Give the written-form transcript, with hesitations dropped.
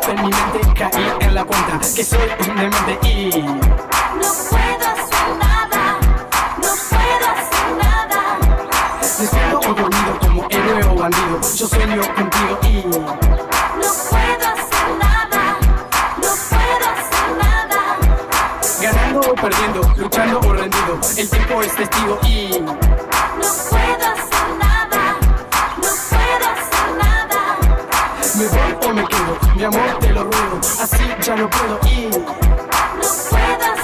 golpe en mi mente, caí en la cuenta que soy un demente y no puedo hacer nada, no puedo hacer nada. despierto o dormido como héroe o bandido, yo sueño contigo y no puedo hacer nada, no puedo hacer nada. ganando o perdiendo, luchando o rendido, el tiempo es testigo y no puedo hacer nada, no puedo hacer nada. me voy o me quedo, mi amor te lo ruego, así ya no puedo y no puedo